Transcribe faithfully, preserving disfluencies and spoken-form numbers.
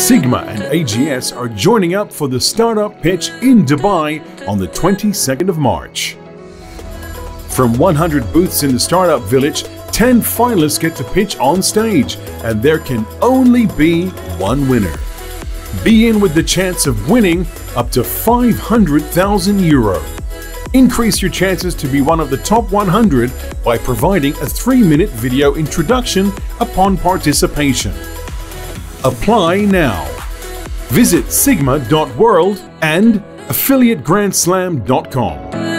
SiGMA and A G S are joining up for the startup pitch in Dubai on the twenty-second of March. From one hundred booths in the startup village, ten finalists get to pitch on stage, and there can only be one winner. Be in with the chance of winning up to five hundred thousand euro. Increase your chances to be one of the top one hundred by providing a three minute video introduction upon participation. Apply now. Visit sigma dot world and affiliate grand slam dot com.